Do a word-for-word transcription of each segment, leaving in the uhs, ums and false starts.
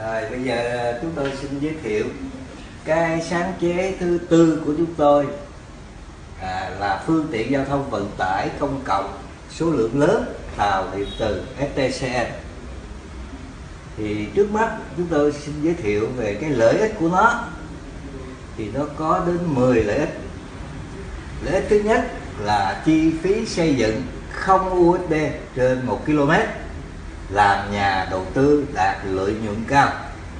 Rồi, bây giờ chúng tôi xin giới thiệu cái sáng chế thứ tư của chúng tôi, à, là phương tiện giao thông vận tải công cộng số lượng lớn tàu điện từ ét tê xê en. Thì trước mắt chúng tôi xin giới thiệu về cái lợi ích của nó. Thì nó có đến mười lợi ích. Lợi ích thứ nhất là chi phí xây dựng không u ét đê trên một ki lô mét, làm nhà đầu tư đạt lợi nhuận cao.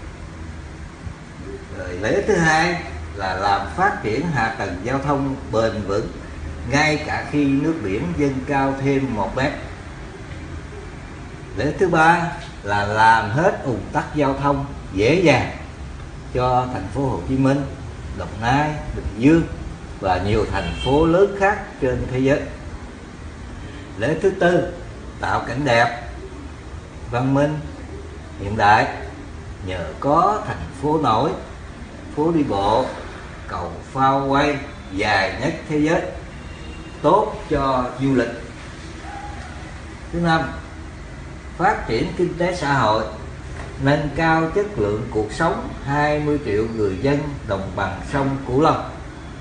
Rồi, lợi ích thứ hai là làm phát triển hạ tầng giao thông bền vững ngay cả khi nước biển dâng cao thêm một mét. Lợi ích thứ ba là làm hết ùn tắc giao thông dễ dàng cho thành phố Hồ Chí Minh, Đồng Nai, Bình Dương và nhiều thành phố lớn khác trên thế giới. Lợi ích thứ tư, tạo cảnh đẹp, văn minh, hiện đại nhờ có thành phố nổi, phố đi bộ, cầu phao quay dài nhất thế giới, tốt cho du lịch. Thứ năm, phát triển kinh tế xã hội, nâng cao chất lượng cuộc sống hai mươi triệu người dân đồng bằng sông Cửu Long.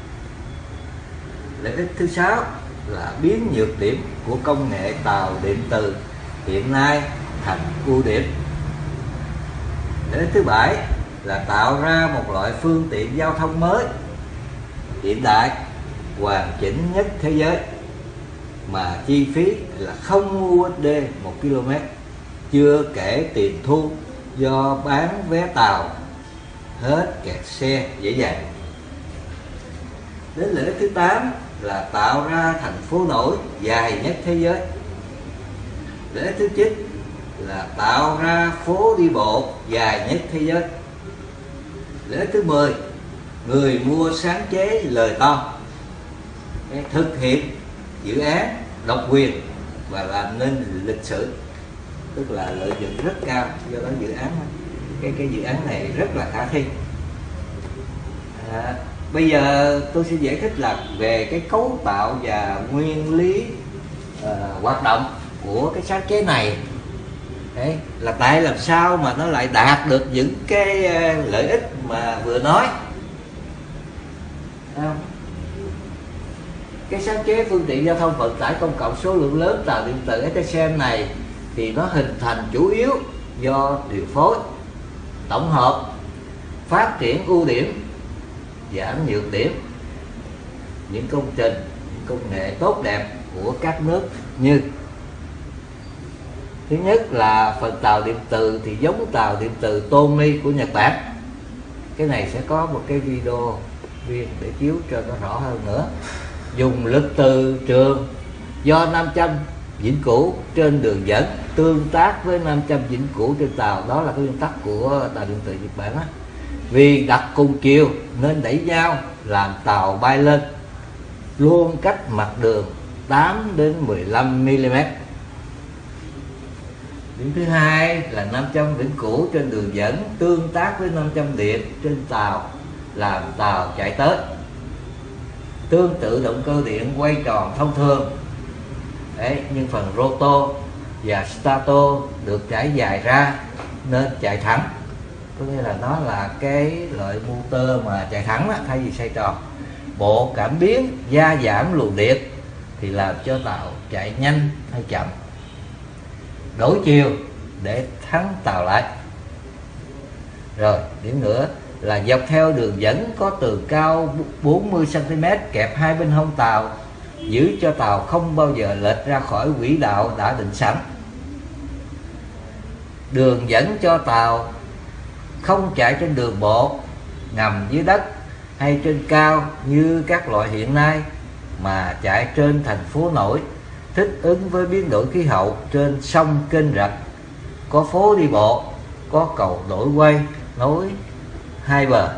Lợi ích thứ sáu là biến nhược điểm của công nghệ tàu điện từ hiện nay thành ưu điểm. Lợi ích thứ bảy là tạo ra một loại phương tiện giao thông mới, hiện đại, hoàn chỉnh nhất thế giới, mà chi phí là không u ét đê một ki lô mét, chưa kể tiền thu do bán vé tàu hết kẹt xe dễ dàng. Đến lợi ích thứ tám là tạo ra thành phố nổi dài nhất thế giới. Lợi ích thứ chín là tạo ra phố đi bộ dài nhất thế giới. Lợi ích thứ mười, người mua sáng chế lời to, thực hiện dự án độc quyền và làm nên lịch sử, tức là lợi nhuận rất cao. Do đó dự án cái cái dự án này rất là khả thi. À, bây giờ tôi sẽ giải thích là về cái cấu tạo và nguyên lý uh, hoạt động của cái sáng chế này. Đấy, là tại làm sao mà nó lại đạt được những cái uh, lợi ích mà vừa nói. À, cái sáng chế phương tiện giao thông vận tải công cộng số lượng lớn tàu điện từ ét tê xê en này thì nó hình thành chủ yếu do điều phối, tổng hợp, phát triển ưu điểm, giảm nhược điểm, những công trình, những công nghệ tốt đẹp của các nước như: thứ nhất là phần tàu điện từ thì giống tàu điện từ Tomy của Nhật Bản. Cái này sẽ có một cái video riêng để chiếu cho nó rõ hơn nữa. Dùng lực từ trường do nam châm vĩnh cửu trên đường dẫn tương tác với nam châm vĩnh cửu trên tàu, đó là cái nguyên tắc của tàu điện từ Nhật Bản đó. Vì đặt cùng chiều nên đẩy nhau làm tàu bay lên luôn cách mặt đường tám đến mười lăm mi li mét. Điểm thứ hai là nam châm vĩnh cửu trên đường dẫn tương tác với nam châm điện trên tàu làm tàu chạy tới. Tương tự động cơ điện quay tròn thông thường. Đấy, nhưng phần rotor và stator được trải dài ra nên chạy thẳng. Có nghĩa là nó là cái loại motor mà chạy thẳng đó, thay vì xoay tròn. Bộ cảm biến gia giảm luồng điện thì làm cho tàu chạy nhanh hay chậm. Đổi chiều để thắng tàu lại. Rồi, điểm nữa là dọc theo đường dẫn có tường cao bốn mươi xăng ti mét kẹp hai bên hông tàu, giữ cho tàu không bao giờ lệch ra khỏi quỹ đạo đã định sẵn. Đường dẫn cho tàu không chạy trên đường bộ, ngầm dưới đất hay trên cao như các loại hiện nay, mà chạy trên thành phố nổi, thích ứng với biến đổi khí hậu trên sông kênh rạch, có phố đi bộ, có cầu nổi quay nối hai bờ.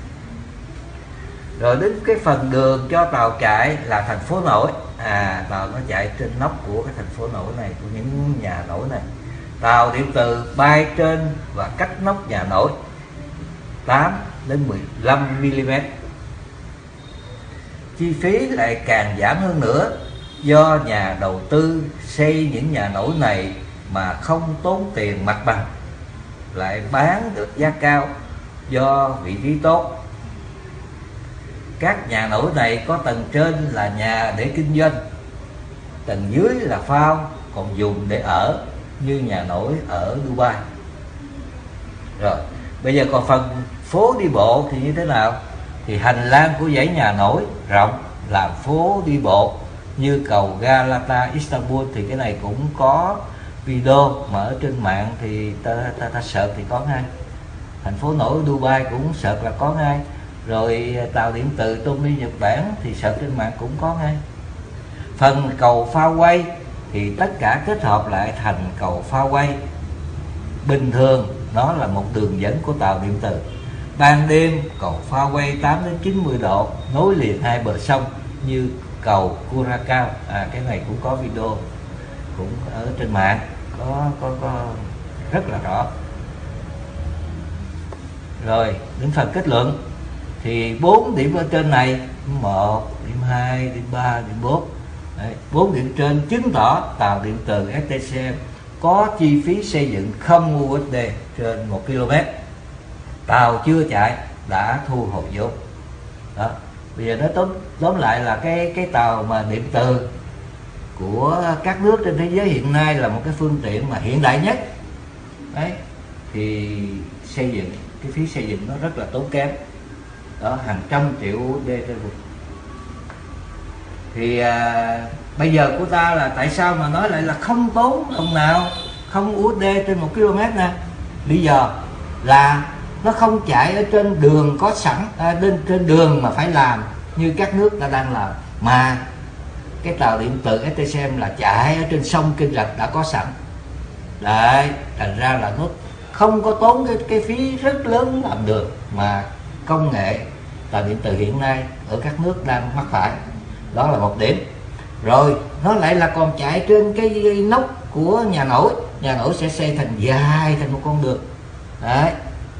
Rồi đến cái phần đường cho tàu chạy là thành phố nổi. À, tàu nó chạy trên nóc của cái thành phố nổi này, của những nhà nổi này. Tàu điện từ bay trên và cách nóc nhà nổi tám đến mười lăm mi li mét. Chi phí lại càng giảm hơn nữa, do nhà đầu tư xây những nhà nổi này mà không tốn tiền mặt bằng. lại bán được giá cao do vị trí tốt. Các nhà nổi này có tầng trên là nhà để kinh doanh, tầng dưới là phao, còn dùng để ở như nhà nổi ở Dubai. Rồi bây giờ còn phần phố đi bộ thì như thế nào? Thì hành lang của dãy nhà nổi rộng làm phố đi bộ như cầu Galata Istanbul, thì cái này cũng có video mà ở trên mạng thì ta ta, ta search thì có ngay. Thành phố nổi Dubai cũng search là có ngay. Rồi tàu điện từ Tomi Nhật Bản thì search trên mạng cũng có ngay. Phần cầu phao quay thì tất cả kết hợp lại thành cầu phao quay. Bình thường nó là một đường dẫn của tàu điện từ. Ban đêm cầu phao quay tám đến chín mươi độ nối liền hai bờ sông như cầu Curacao. À, cái này cũng có video cũng ở trên mạng có có có rất là rõ. Rồi đến phần kết luận thì bốn điểm ở trên này, một, điểm hai, điểm ba, điểm bốn. Bốn điểm trên chứng tỏ tàu điện từ ét tê xê em có chi phí xây dựng không u ét đê trên một ki lô mét. Tàu chưa chạy đã thu hồi vốn. Đó. Bây giờ nói tóm tóm lại là cái cái tàu mà điện từ của các nước trên thế giới hiện nay là một cái phương tiện mà hiện đại nhất. Đấy, thì xây dựng, cái phí xây dựng nó rất là tốn kém. Đó, hàng trăm triệu u ét đê trên một. Thì à, bây giờ của ta là tại sao mà nói lại là không tốn đồng nào, không u ét đê trên một ki lô mét nè? Lý do là nó không chạy ở trên đường có sẵn, à, trên, trên đường mà phải làm như các nước ta đang làm, mà cái tàu điện từ ét tê xê em là chạy ở trên sông Kênh Rạch đã có sẵn. Đấy, thành ra là nó không có tốn cái, cái phí rất lớn làm đường mà công nghệ tàu điện từ hiện nay ở các nước đang mắc phải. Đó là một điểm. Rồi nó lại là còn chạy trên cái nóc của nhà nổi. Nhà nổi sẽ xây thành dài thành một con đường. Đấy,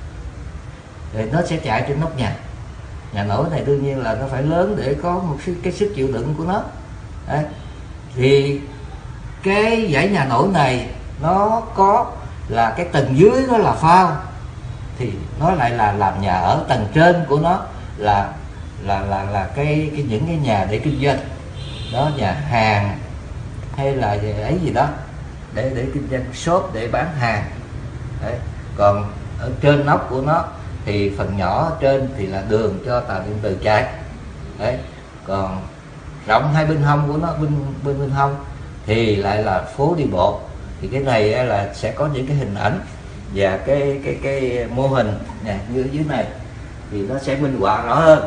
rồi nó sẽ chạy trên nóc nhà. Nhà nổi này đương nhiên là nó phải lớn để có một cái sức chịu đựng của nó. Đấy. Thì cái dãy nhà nổi này nó có là cái tầng dưới đó là phao, thì nó lại là làm nhà ở. Tầng trên của nó là là là là cái, cái những cái nhà để kinh doanh, đó, nhà hàng hay là ấy gì đó để để kinh doanh, shop để bán hàng. Đấy. Còn ở trên nóc của nó thì phần nhỏ trên thì là đường cho tàu điện từ chạy. Đấy. Còn rộng hai bên hông của nó, bên bên bên hông thì lại là phố đi bộ. Thì cái này là sẽ có những cái hình ảnh và cái cái cái mô hình nè, như ở dưới này thì nó sẽ minh họa rõ hơn.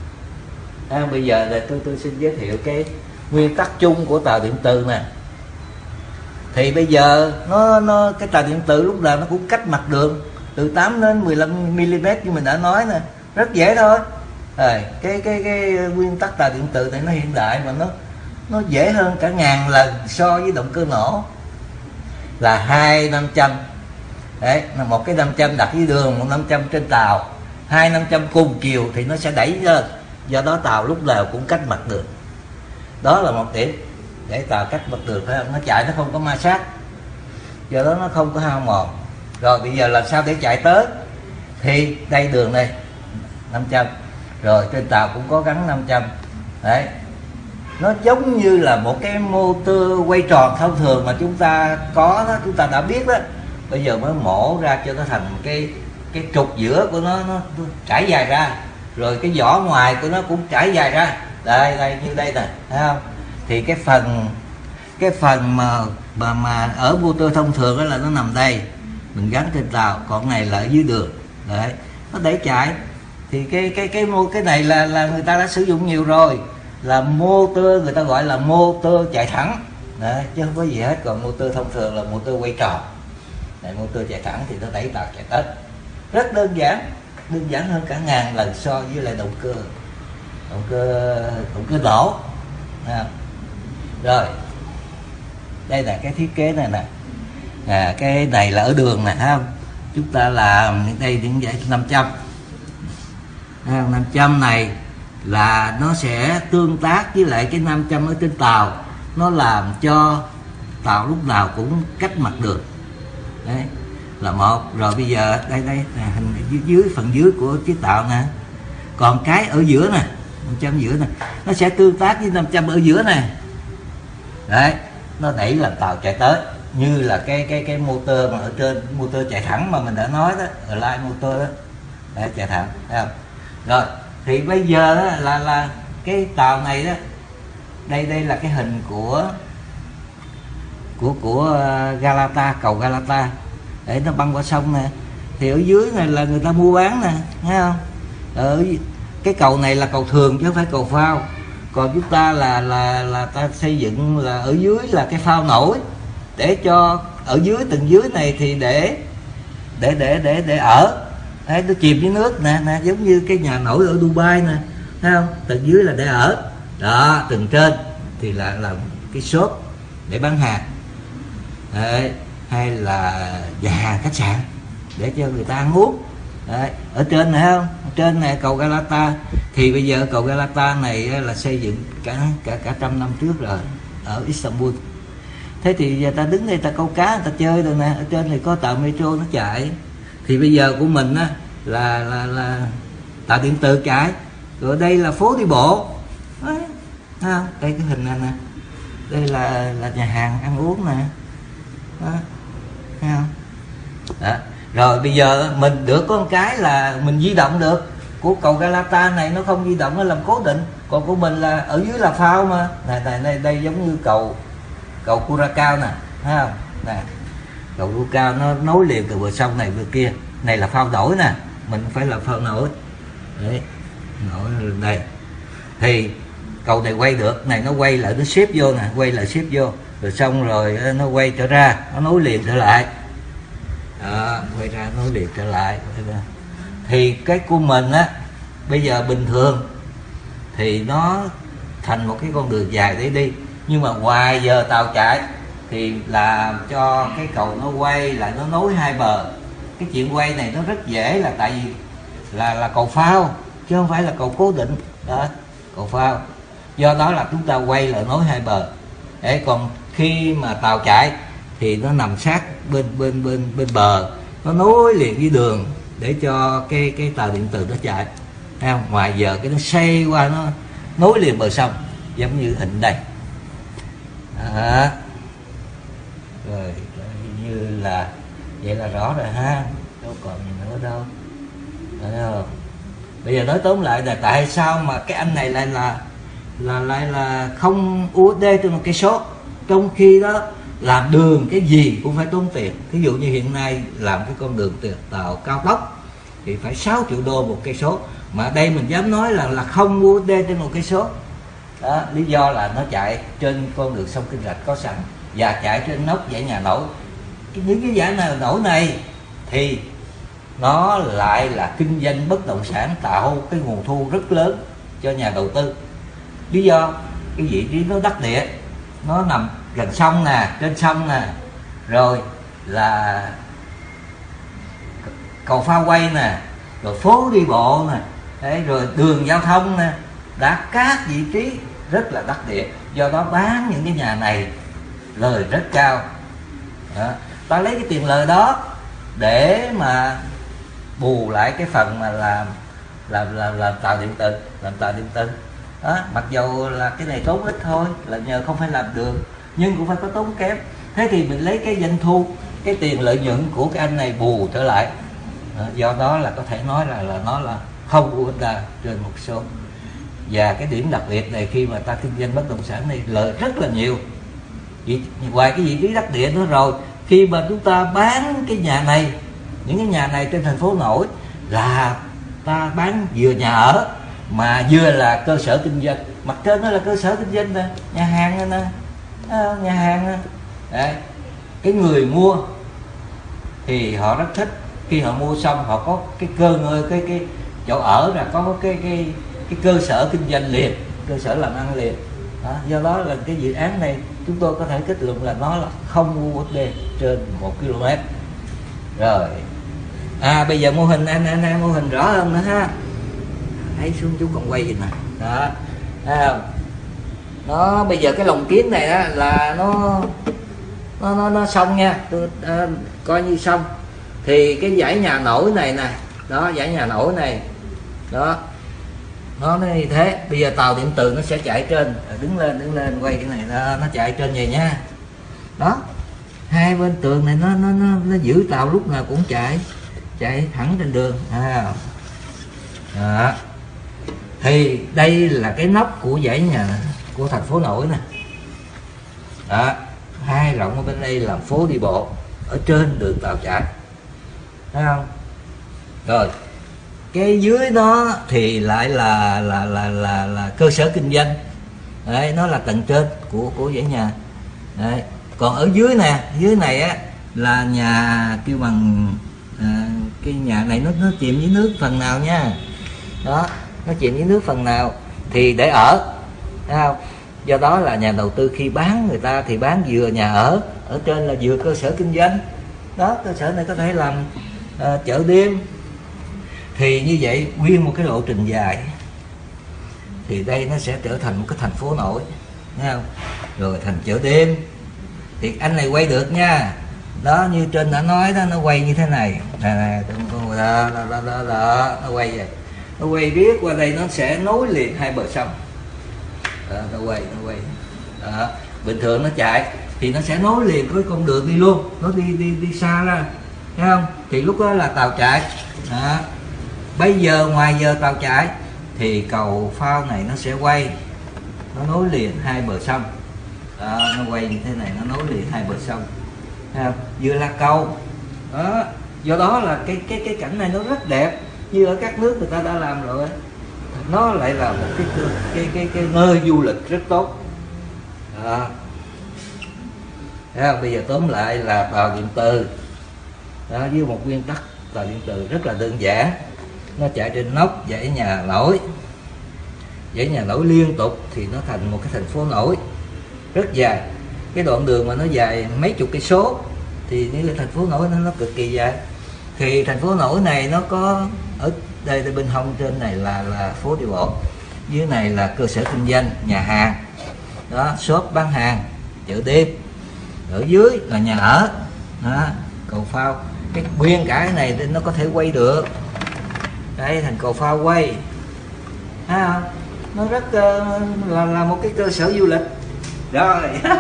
À, bây giờ là tôi tôi xin giới thiệu cái nguyên tắc chung của tàu điện từ nè. Thì bây giờ nó nó cái tàu điện từ lúc nào nó cũng cách mặt đường từ tám đến mười lăm mi li mét như mình đã nói nè, rất dễ thôi. Rồi, cái cái cái nguyên tắc tàu điện từ này nó hiện đại mà nó nó dễ hơn cả ngàn lần so với động cơ nổ, là hai năm trăm. Đấy, là một cái năm trăm đặt dưới đường, một năm trăm trên tàu, hai năm trăm cùng chiều thì nó sẽ đẩy lên. Do đó tàu lúc nào cũng cách mặt đường. Đó là một điểm để tàu cách mặt đường, phải không? Nó chạy nó không có ma sát, do đó nó không có hao mòn. Rồi bây giờ làm sao để chạy tới? Thì đây đường này năm trăm, rồi trên tàu cũng có gắn năm trăm. Đấy, nó giống như là một cái motor quay tròn thông thường mà chúng ta có đó, chúng ta đã biết đó. Bây giờ mới mổ ra cho nó thành cái cái trục giữa của nó, nó, nó trải dài ra, rồi cái vỏ ngoài của nó cũng trải dài ra. Đây đây như đây nè, thấy không? Thì cái phần cái phần mà mà, mà ở motor thông thường đó là nó nằm đây, mình gắn trên tàu, còn này là ở dưới đường. Đấy, nó để chạy. Thì cái cái cái cái này là là người ta đã sử dụng nhiều rồi, là motor, người ta gọi là motor chạy thẳng. Đấy, chứ không có gì hết. Còn motor thông thường là motor quay tròn. Đấy, motor chạy thẳng thì nó đẩy tàu chạy tới. Rất đơn giản, đơn giản hơn cả ngàn lần so với lại động cơ động cơ động cơ nổ. À, rồi đây là cái thiết kế này nè. À, cái này là ở đường nè, thấy không? Chúng ta làm đây những vậy năm trăm. À, năm trăm này là nó sẽ tương tác với lại cái năm trăm ở trên tàu, nó làm cho tàu lúc nào cũng cách mặt đường. Đấy. là một. Rồi bây giờ đây đây nè, hình dưới, dưới phần dưới của chiếc tàu nè, còn cái ở giữa nè, năm trăm giữa nè, nó sẽ tương tác với năm trăm ở giữa này. Đấy, nó đẩy làm tàu chạy tới, như là cái cái cái motor mà ở trên, motor chạy thẳng mà mình đã nói đó, ở lại motor đó. Đấy, chạy thẳng, thấy không? Rồi thì bây giờ đó là là cái tàu này đó, đây đây là cái hình của của của Galata, cầu Galata, để nó băng qua sông nè. Thì ở dưới này là người ta mua bán nè, thấy không? Ở cái cầu này là cầu thường chứ không phải cầu phao. Còn chúng ta là là là ta xây dựng là ở dưới là cái phao nổi, để cho ở dưới tầng dưới này thì để để để để để ở. Đấy, nó chìm dưới nước nè, nè, giống như cái nhà nổi ở Dubai nè, thấy không? Tầng dưới là để ở, đó, tầng trên thì là là cái shop để bán hàng. Đấy, hay là nhà hàng khách sạn để cho người ta ăn uống. Đấy, ở trên này không, ở trên này cầu Galata. Thì bây giờ cầu Galata này là xây dựng cả cả cả trăm năm trước rồi ở Istanbul. Thế thì giờ ta đứng đây ta câu cá, ta chơi rồi nè, ở trên này có tàu metro nó chạy. Thì bây giờ của mình á là là là tàu điện tử chạy. Rồi đây là phố đi bộ. Đấy, thấy không? Đây cái hình này nè, đây là là nhà hàng ăn uống nè, đó, thấy không? Đó. Rồi bây giờ mình được có một cái là mình di động được. Của cầu Galata này nó không di động, nó làm cố định. Còn của mình là ở dưới là phao mà. Này này đây, đây giống như cầu cầu Curacao nè, thấy không? Nè, cầu Curacao nó nối liền từ bờ sông này bên kia. Này là phao nổi nè, mình phải là phao nổi. Đấy, nổi đây. Thì cầu này quay được, này nó quay lại nó xếp vô nè, quay lại xếp vô, rồi xong rồi nó quay trở ra, nó nối liền trở lại. Đó, quay ra nối liền trở lại. Thì cái của mình á bây giờ bình thường thì nó thành một cái con đường dài để đi, nhưng mà ngoài giờ tàu chạy thì làm cho cái cầu nó quay lại, nó nối hai bờ. Cái chuyện quay này nó rất dễ, là tại vì là là cầu phao chứ không phải là cầu cố định đó, cầu phao. Do đó là chúng ta quay lại nối hai bờ. Đấy, còn khi mà tàu chạy thì nó nằm sát bên bên bên bên bờ, nó nối liền với đường để cho cái cái tàu điện tử nó chạy. Thấy không? Ngoài giờ cái nó xoay qua, nó nối liền bờ sông, giống như hình đây. Đó. Rồi như là vậy là rõ rồi ha, đâu còn gì nữa đâu. Thấy không? Bây giờ nói tóm lại là tại sao mà cái anh này lại là là lại là không u ét đê trên một cây số, trong khi đó làm đường cái gì cũng phải tốn tiền. Ví dụ như hiện nay làm cái con đường tàu cao tốc thì phải sáu triệu đô một cây số, mà đây mình dám nói là là không u ét đê trên một cây số. Đó, lý do là nó chạy trên con đường sông Kinh Rạch có sẵn và chạy trên nóc dãy nhà nổi. Cái, những cái dãy nhà nổi này thì nó lại là kinh doanh bất động sản, tạo cái nguồn thu rất lớn cho nhà đầu tư. Lý do cái vị trí nó đắc địa, nó nằm gần sông nè, trên sông nè, rồi là cầu phao quay nè, rồi phố đi bộ nè, đấy, rồi đường giao thông nè, đã các vị trí rất là đắc địa. Do đó bán những cái nhà này lời rất cao. Đó, ta lấy cái tiền lời đó để mà bù lại cái phần mà làm làm làm làm tàu điện tử, làm tàu điện tử. Đó, mặc dù là cái này tốn ít thôi, là nhờ không phải làm đường, nhưng cũng phải có tốn kém. Thế thì mình lấy cái doanh thu, cái tiền lợi nhuận của cái anh này bù trở lại. Đó, do đó là có thể nói là là nó là không u ét đê trên một số. Và cái điểm đặc biệt này khi mà ta kinh doanh bất động sản này lợi rất là nhiều. Vì, ngoài cái vị trí đắc địa nữa rồi, khi mà chúng ta bán cái nhà này, những cái nhà này trên thành phố nổi, là ta bán vừa nhà ở mà vừa là cơ sở kinh doanh. Mặt trên nó là cơ sở kinh doanh nè, nhà hàng nè, nhà hàng nè. Đấy, cái người mua thì họ rất thích, khi họ mua xong họ có cái cơ ngơi, cái cái chỗ ở, là có cái cái cái cơ sở kinh doanh liền, cơ sở làm ăn liền. Đó, do đó là cái dự án này chúng tôi có thể kết luận là nó là không u ét đê trên một ki lô mét. Rồi, à bây giờ mô hình anh anh em mô hình rõ hơn nữa ha. Thấy xuống chú còn quay gì nè. Đó, thấy không? Nó bây giờ cái lồng kiến này á, là nó nó nó nó xong nha, tôi à, coi như xong. Thì cái dãy nhà nổi này nè, đó dãy nhà nổi này đó, nó nó như thế. Bây giờ tàu điện từ nó sẽ chạy trên, đứng lên đứng lên quay cái này, nó, nó chạy trên vậy nha. Đó, hai bên tường này nó nó nó, nó giữ tàu lúc nào cũng chạy chạy thẳng trên đường. À. Đó. Thì đây là cái nóc của dãy nhà của thành phố nổi nè. Đó, hai rộng ở bên đây là phố đi bộ ở trên đường tàu chạy, thấy không? Rồi cái dưới nó thì lại là là là là, là cơ sở kinh doanh. Đấy, nó là tầng trên của của dãy nhà. Đấy. Còn ở dưới nè, dưới này á là nhà kêu bằng à, cái nhà này nó nó chìm dưới nước phần nào nha. Đó, nó chìm dưới nước phần nào thì để ở, thấy không? Do đó là nhà đầu tư khi bán người ta thì bán vừa nhà ở, ở trên là vừa cơ sở kinh doanh. Đó, cơ sở này có thể làm à, chợ đêm. Thì như vậy nguyên một cái lộ trình dài thì đây nó sẽ trở thành một cái thành phố nổi, thấy không? Rồi thành chợ đêm. Thì anh này quay được nha. Đó, như trên đã nói đó, nó quay như thế này nè, nè, đó, đó, đó, đó, đó, nó quay vậy, nó quay riết qua đây nó sẽ nối liền hai bờ sông. Đó, nó quay nó quay đó. Bình thường nó chạy thì nó sẽ nối liền với con đường đi luôn, nó đi đi đi xa ra, thấy không? Thì lúc đó là tàu chạy. Đó. Bây giờ ngoài giờ tàu chạy thì cầu phao này nó sẽ quay, nó nối liền hai bờ sông. Đó, nó quay như thế này, nó nối liền hai bờ sông, thấy không? Vừa là cầu. Đó, do đó là cái cái cái cảnh này nó rất đẹp, như ở các nước người ta đã làm rồi. Nó lại là một cái cái cái cái nơi du lịch rất tốt. Đó. Thấy không? Bây giờ tóm lại là tàu điện từ đó, với một nguyên tắc tàu điện từ rất là đơn giản. Nó chạy trên nóc dãy nhà nổi, dãy nhà nổi liên tục thì nó thành một cái thành phố nổi rất dài. Cái đoạn đường mà nó dài mấy chục cây số thì như là thành phố nổi nó, nó cực kỳ dài. Thì thành phố nổi này nó có ở đây, đây bên hông trên này là là phố đi bộ, dưới này là cơ sở kinh doanh, nhà hàng đó, shop bán hàng, chợ đêm, ở dưới là nhà ở đó, cầu phao. Cái nguyên cả cái này nó có thể quay được. Đây thành cầu phao quay, thấy không? Nó rất uh, là là một cái cơ sở du lịch rồi.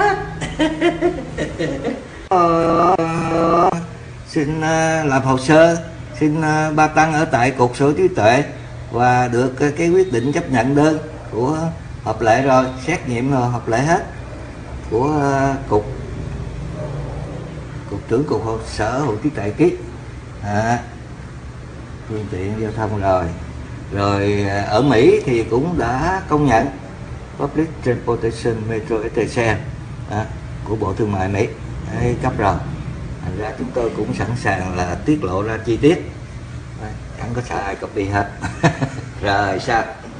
uh, xin uh, làm hồ sơ, xin uh, ba tăng ở tại cục sở hữu trí tuệ và được uh, cái quyết định chấp nhận đơn của hợp lệ rồi, xét nghiệm rồi hợp lệ hết của uh, cục cục trưởng cục hồ sở hữu trí tuệ ký. À, phương tiện giao thông rồi. Rồi ở Mỹ thì cũng đã công nhận Public Transportation Metro ét tê xê à, của Bộ Thương mại Mỹ đấy, cấp rồi. Thành ra chúng tôi cũng sẵn sàng là tiết lộ ra chi tiết, đấy, chẳng có sợ ai copy hết. Rồi sao?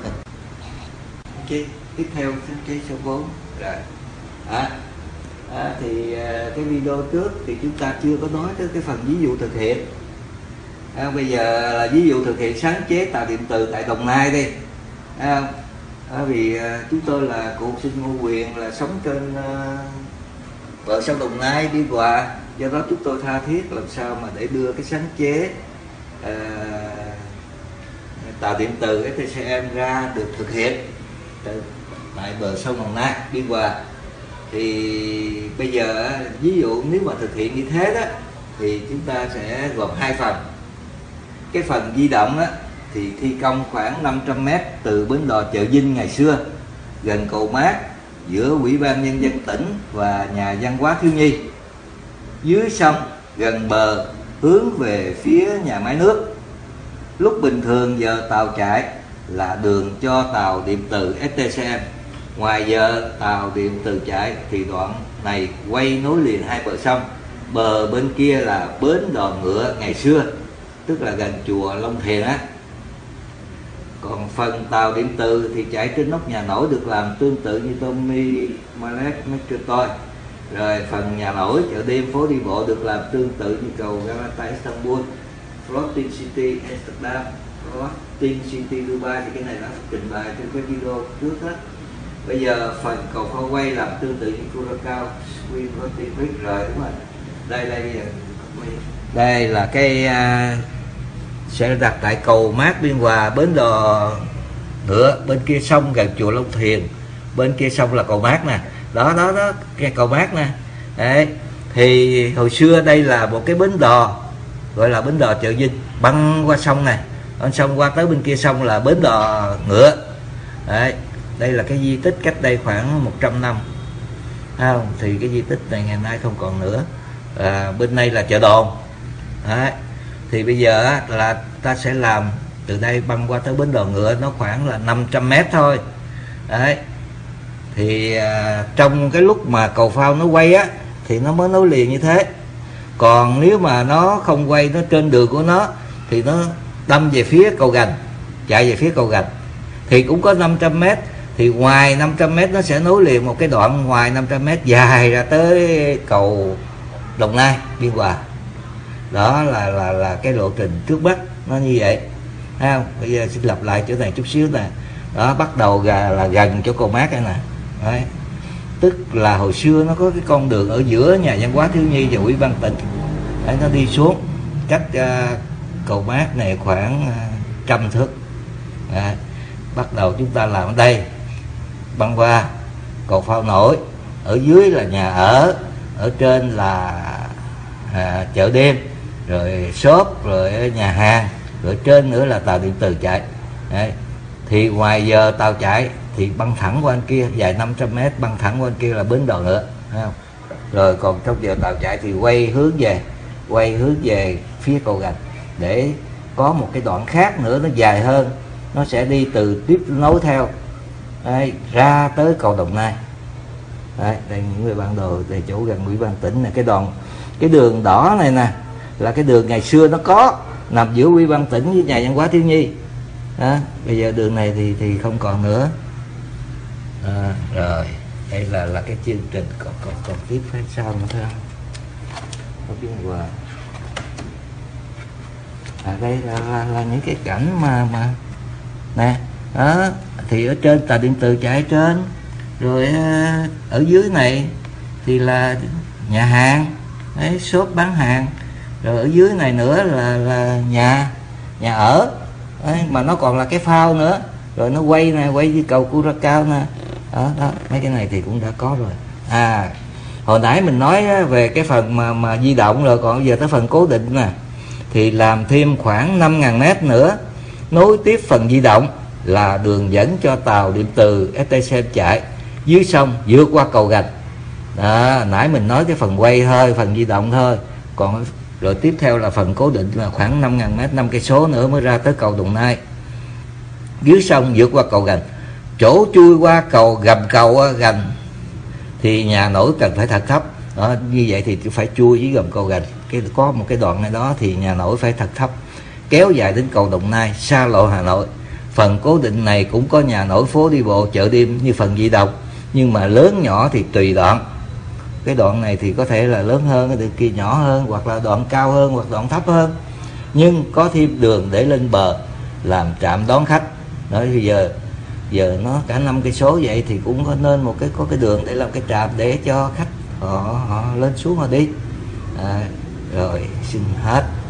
Cái tiếp theo cái số bốn rồi. À, à, thì cái video trước thì chúng ta chưa có nói tới cái phần ví dụ thực hiện. À, bây giờ là ví dụ thực hiện sáng chế tàu điện từ tại Đồng Nai đi. À, à, vì à, chúng tôi là cụ Sinh Ngô Quyền là sống trên à, bờ sông Đồng Nai đi qua, do đó chúng tôi tha thiết làm sao mà để đưa cái sáng chế à, tàu điện từ ét tê xê em ra được thực hiện tại bờ sông Đồng Nai đi qua. Thì bây giờ ví dụ nếu mà thực hiện như thế đó thì chúng ta sẽ gồm hai phần. Cái phần di động á, thì thi công khoảng năm trăm mét từ bến đò Chợ Vinh ngày xưa, gần cầu Mát, giữa Ủy ban Nhân dân tỉnh và nhà văn hóa thiếu nhi. Dưới sông, gần bờ, hướng về phía nhà máy nước. Lúc bình thường giờ tàu chạy là đường cho tàu điện từ ét tê xê em. Ngoài giờ tàu điện từ chạy thì đoạn này quay nối liền hai bờ sông. Bờ bên kia là bến đò ngựa ngày xưa, tức là gần chùa Long Thiền á. Còn phần tàu điện từ thì chạy trên nóc nhà nổi được làm tương tự như Tommy Malek Metrotoy. Rồi phần nhà nổi, chợ đêm, phố đi bộ được làm tương tự như cầu Galata Istanbul, Floating City Amsterdam, Floating City Dubai. Thì cái này đã trình bày trên cái video trước đó. Bây giờ phần cầu phao quay làm tương tự như Curacao, Queen Floating Bridge rồi, đúng rồi. Đây đây bây giờ Đây là cái uh, sẽ đặt tại cầu Mát Biên Hòa, bến đò ngựa bên kia sông gần chùa Long Thiền, bên kia sông là cầu Mát nè, đó đó đó cái cầu Mát nè. Đấy, thì hồi xưa đây là một cái bến đò gọi là bến đò Chợ Vinh, băng qua sông này, băng sông qua tới bên kia sông là bến đò ngựa. Đấy, đây là cái di tích cách đây khoảng một trăm năm, không? Thì cái di tích này ngày nay không còn nữa. À, bên đây là chợ đồn. Đấy, thì bây giờ là ta sẽ làm từ đây băng qua tới bến đò ngựa, nó khoảng là năm trăm mét thôi. Đấy, thì à, trong cái lúc mà cầu phao nó quay á thì nó mới nối liền như thế, còn nếu mà nó không quay, nó trên đường của nó thì nó đâm về phía cầu Gành, chạy về phía cầu Gành thì cũng có năm trăm mét. Thì ngoài năm trăm mét nó sẽ nối liền một cái đoạn ngoài năm trăm mét dài ra tới cầu Đồng Nai Biên Hòa. Đó là là là cái lộ trình trước Bắc nó như vậy, thấy không? Bây giờ xin lặp lại chỗ này chút xíu nè. Đó, bắt đầu là, là gần chỗ cầu Mát đây nè. Đấy, tức là hồi xưa nó có cái con đường ở giữa nhà văn hóa thiếu nhi và ủy ban tỉnh. Đấy, nó đi xuống cách uh, cầu Mát này khoảng uh, trăm thước. Đấy, bắt đầu chúng ta làm ở đây, băng qua cầu phao nổi, ở dưới là nhà ở, ở trên là à, chợ đêm, rồi shop, rồi nhà hàng, rồi trên nữa là tàu điện từ chạy. Đấy, thì ngoài giờ tàu chạy thì băng thẳng qua bên kia dài năm trăm mét, băng thẳng qua bên kia là bến đò nữa, thấy không? Rồi còn trong giờ tàu chạy thì quay hướng về, quay hướng về phía cầu Gành để có một cái đoạn khác nữa nó dài hơn, nó sẽ đi từ tiếp nối theo. Đấy, ra tới cầu Đồng Nai. Đấy, đây những người bản đồ tại chỗ gần ủy ban tỉnh này. Cái đoạn cái đường đỏ này nè là cái đường ngày xưa nó có nằm giữa ủy ban tỉnh với nhà văn hóa thiếu nhi. Đó, bây giờ đường này thì thì không còn nữa. À, rồi đây là là cái chương trình còn còn còn tiếp hay sao nữa thấy không? Ở Biên Hòa. À, đây là, là, là những cái cảnh mà mà nè, đó thì ở trên tàu điện từ chạy trên, rồi ở dưới này thì là nhà hàng, đấy, shop bán hàng, rồi ở dưới này nữa là là nhà nhà ở. Đấy, mà nó còn là cái phao nữa, rồi nó quay nè, quay với cầu Curacao nè. Đó, đó, mấy cái này thì cũng đã có rồi. À, hồi nãy mình nói về cái phần mà mà di động rồi, còn giờ tới phần cố định nè, thì làm thêm khoảng năm nghìn mét nữa nối tiếp phần di động là đường dẫn cho tàu điện từ ét tê xê chạy dưới sông vượt qua cầu Gành. Đó, nãy mình nói cái phần quay thôi, phần di động thôi, còn rồi tiếp theo là phần cố định là khoảng năm nghìn mét, năm cây số nữa mới ra tới cầu Đồng Nai, dưới sông vượt qua cầu Gành. Chỗ chui qua cầu gầm cầu Gành thì nhà nổi cần phải thật thấp. Đó, như vậy thì phải chui với gầm cầu Gành, cái có một cái đoạn này đó thì nhà nổi phải thật thấp, kéo dài đến cầu Đồng Nai, xa lộ Hà Nội. Phần cố định này cũng có nhà nổi, phố đi bộ, chợ đêm như phần di động, nhưng mà lớn nhỏ thì tùy đoạn. Cái đoạn này thì có thể là lớn hơn, cái đoạn kia nhỏ hơn, hoặc là đoạn cao hơn, hoặc đoạn thấp hơn, nhưng có thêm đường để lên bờ làm trạm đón khách. Đó, bây giờ giờ nó cả năm cây số vậy thì cũng có nên một cái có cái đường để làm cái trạm để cho khách họ họ lên xuống họ đi. À, rồi xin hết.